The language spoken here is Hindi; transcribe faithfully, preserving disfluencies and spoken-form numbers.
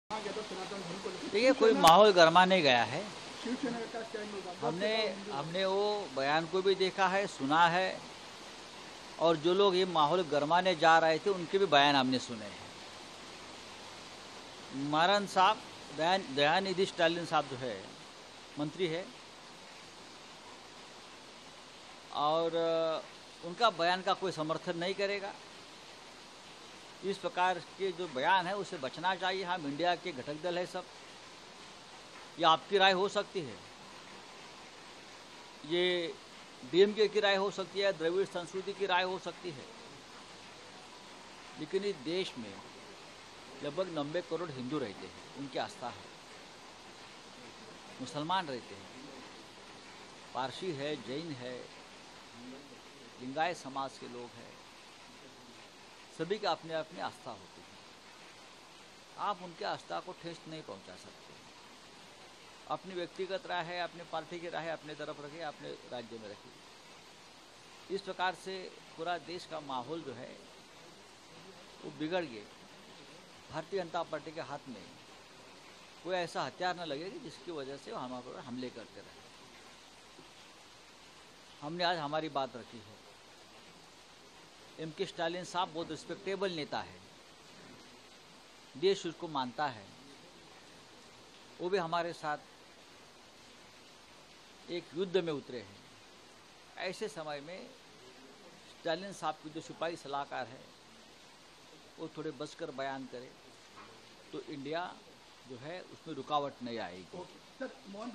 देखिए, कोई माहौल गरमाने गया है। हमने हमने वो बयान को भी देखा है, सुना है, और जो लोग ये माहौल गरमाने जा रहे थे उनके भी बयान हमने सुने हैं। मारन साहब, दयान दयानिधि स्टालिन साहब जो है मंत्री है, और उनका बयान का कोई समर्थन नहीं करेगा। इस प्रकार के जो बयान है उससे बचना चाहिए। हम इंडिया के घटक दल है सब। ये आपकी राय हो सकती है, ये डीएमके की राय हो सकती है, द्रविड़ संस्कृति की राय हो सकती है, लेकिन इस देश में लगभग नब्बे करोड़ हिंदू रहते हैं, उनकी आस्था है। मुसलमान रहते हैं, पारसी है, जैन है, लिंगायत समाज के लोग हैं, सभी की अपने अपनी आस्था होती है। आप उनके आस्था को ठेस नहीं पहुंचा सकते। अपनी व्यक्तिगत राय है, अपनी पार्टी की राय है, अपने तरफ रखिए, अपने राज्य में रखिए। इस प्रकार से पूरा देश का माहौल जो है वो बिगड़ गए। भारतीय जनता पार्टी के हाथ में कोई ऐसा हथियार न लगे कि जिसकी वजह से हमारे पर हमले करते रहे। हमने आज हमारी बात रखी है। एम के स्टालिन साहब बहुत रिस्पेक्टेबल नेता है, देश उसको मानता है। वो भी हमारे साथ एक युद्ध में उतरे हैं। ऐसे समय में स्टालिन साहब की जो सिपाही सलाहकार है वो थोड़े बचकर बयान करे तो इंडिया जो है उसमें रुकावट नहीं आएगी।